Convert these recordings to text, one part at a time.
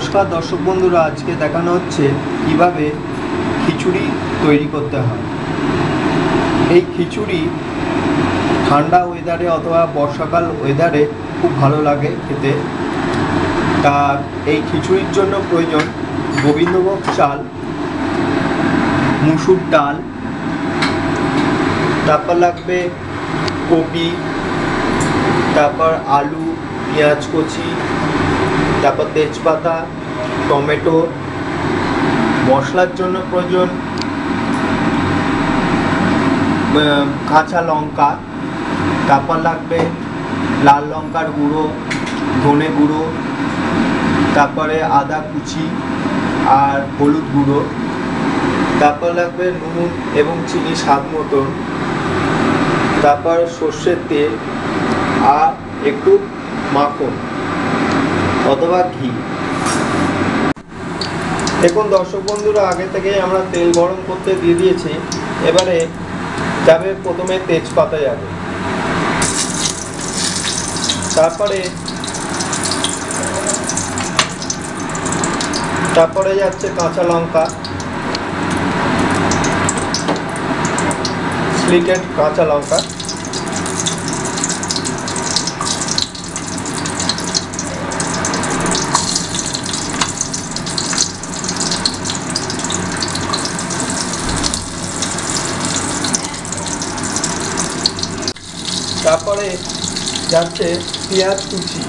নমস্কার দর্শক বন্ধুরা, আজকে দেখানো হচ্ছে কিভাবে খিচুড়ি তৈরি করতে হয়। এই খিচুড়ি ঠান্ডা ওয়েদারে অথবা বর্ষাকাল ওয়েদারে খুব ভালো লাগে খেতে। তার এই খিচুড়ির জন্য প্রয়োজন গোবিন্দভোগ চাল, মুসুর ডাল, তারপর লাগবে কপি, তারপর আলু, পেঁয়াজ কুচি, তারপর তেজপাতা, টমেটো। মশলার জন্য প্রয়োজন কাঁচা লঙ্কা, তারপর লাগবে লাল লঙ্কার গুঁড়ো, ধনে গুঁড়ো, তারপরে আদা কুচি আর হলুদ গুঁড়ো, তারপর লাগবে নুন এবং চিনি স্বাদ মতন, তারপর সর্ষের তেল আর একটু মাখন অথবা ঘি। দেখুন দর্শক বন্ধুরা, আগে থেকে আমরা তেল গরম করতে দিয়ে দিয়েছি। এবারে যাবে প্রথমে তেজপাতা যাবে, তারপরে যাচ্ছে কাঁচা লঙ্কা, স্লিটেড কাঁচা লঙ্কা, তারপরে যাচ্ছে পেঁয়াজ কুচি,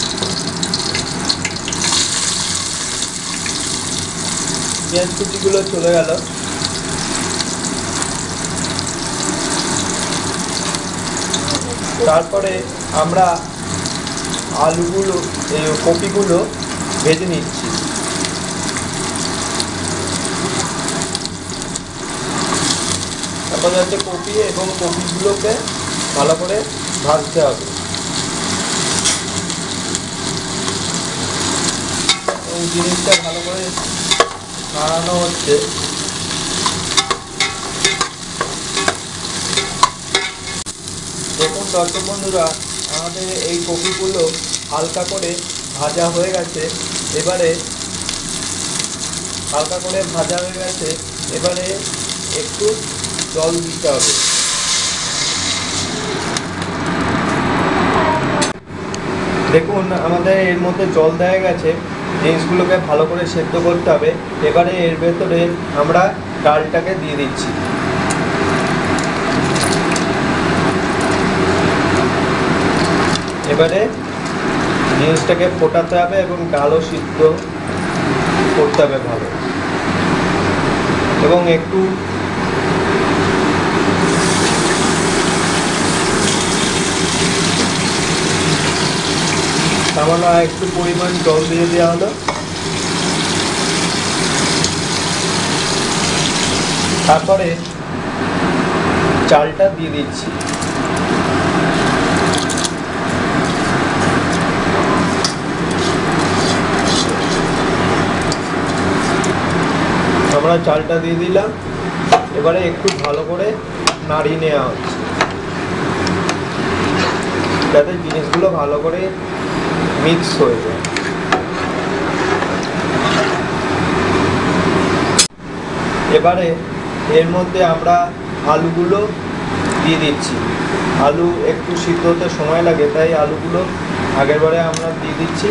পেঁয়াজ কুচিগুলো চলে গেল। তারপরে আমরা আলুগুলো, কপিগুলো ভেজে নিচ্ছি। তারপর যাচ্ছে কপি এবং কপিগুলোকে ভালো করে ভাজতে হবে এবং জিনিসটা ভালো করে নাড়ানো হচ্ছে। দেখুন দর্শক বন্ধুরা, আমাদের এই কপিগুলো হালকা করে ভাজা হয়ে গেছে। এবারে একটু জল দিতে হবে। দেখুন আমাদের এর মধ্যে জল দেওয়া গেছে, জিনিসগুলোকে ভালো করে সেদ্ধ করতে হবে। এবারে এর ভেতরে আমরা ডালটাকে দিয়ে দিচ্ছি। এবারে জিনিসটাকে ফোটাতে হবে এবং ডালও সিদ্ধ করতে হবে ভালো, এবং একটু সামান্য একটু পরিমাণ জল দিয়ে দেওয়া হলো। তারপরে চালটা দিয়ে দিচ্ছি। আমরা চালটা দিয়ে দিলাম। এবারে একটু ভালো করে নাড়িয়ে নেওয়া হচ্ছে যাতে জিনিসগুলো ভালো করে মিক্স হয়ে যায়। এবারে এর মধ্যে আমরা আলুগুলো দিয়ে দিচ্ছি। আলু একটু সিদ্ধ হতে সময় লাগে, তাই আলুগুলো আগেরবারে আমরা দিয়ে দিচ্ছি।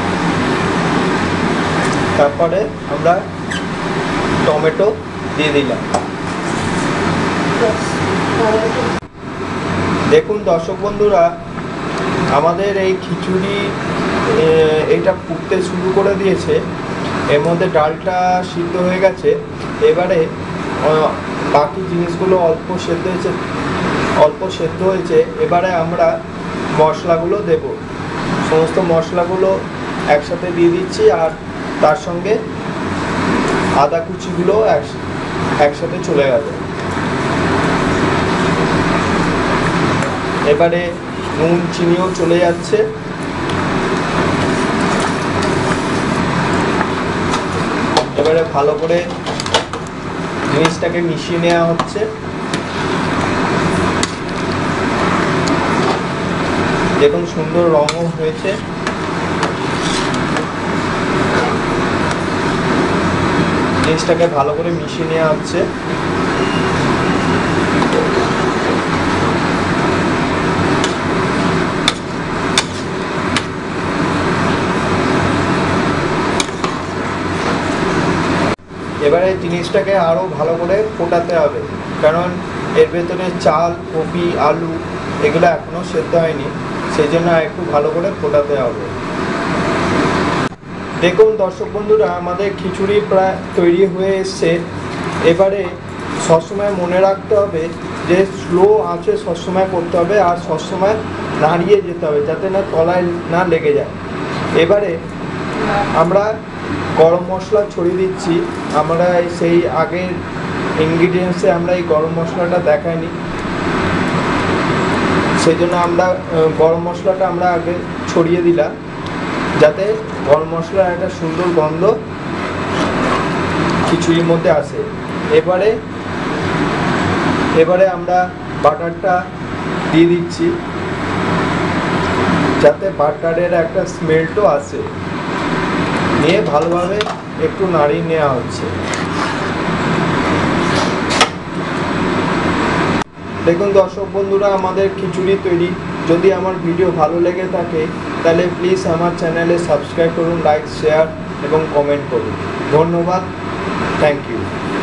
তারপরে আমরা টমেটো দিয়ে দিলাম। দেখুন দর্শক বন্ধুরা, আমাদের এই খিচুড়ি এইটা ফুটতে শুরু করে দিয়েছে। এর মধ্যে ডালটা সিদ্ধ হয়ে গেছে। এবারে বাকি জিনিসগুলো অল্প সেদ্ধ হয়েছে। এবারে আমরা মশলাগুলো দেব। সমস্ত মশলাগুলো একসাথে দিয়ে দিচ্ছি, আর তার সঙ্গে আদা কুচিগুলো একসাথে চলে গেল। এবারে নুন চিনিও চলে যাচ্ছে। এবারে ভালো করে জিনিসটাকে মিশিয়ে নেওয়া হচ্ছে। দেখুন সুন্দর রঙও হয়েছে। জিনিসটাকে ভালো করে মিশিয়ে নেওয়া হচ্ছে। এবারে জিনিসটাকে আরও ভালো করে ফোটাতে হবে, কারণ এর ভেতরে চাল, কপি, আলু এগুলো এখনও সেদ্ধ হয়নি, সেই জন্য একটু ভালো করে ফোটাতে হবে। দেখুন দর্শক বন্ধুরা, আমাদের খিচুড়ি প্রায় তৈরি হয়ে এসছে। এবারে সবসময় মনে রাখতে হবে যে স্লো আঁচে সবসময় করতে হবে, আর সবসময় নাড়িয়ে যেতে হবে যাতে না তলায় না লেগে যায়। এবারে আমরা গরম মশলা ছড়িয়ে দিচ্ছি। আমরা সেই আগের ইনগ্রিডিয়েন্টসে আমরা এই গরম মশলাটা দেখাইনি, সেই জন্য আমরা গরম মশলাটা আমরা আগে ছড়িয়ে দিলাম, যাতে গরম মশলার একটা সুন্দর গন্ধ খিচুড়ির মধ্যে আসে। এবারে আমরা বাটারটা দিয়ে দিচ্ছি, যাতে বাটারের একটা স্মেলটাও আসে। নিয়ে ভালোভাবে একটু নাড়িয়ে নেওয়া হচ্ছে। দেখুন দর্শক বন্ধুরা, আমাদের খিচুড়ি তৈরি। যদি আমার ভিডিও ভালো লেগে থাকে তাহলে প্লিজ আমার চ্যানেলে সাবস্ক্রাইব করুন, লাইক, শেয়ার এবং কমেন্ট করুন। ধন্যবাদ, থ্যাংক ইউ।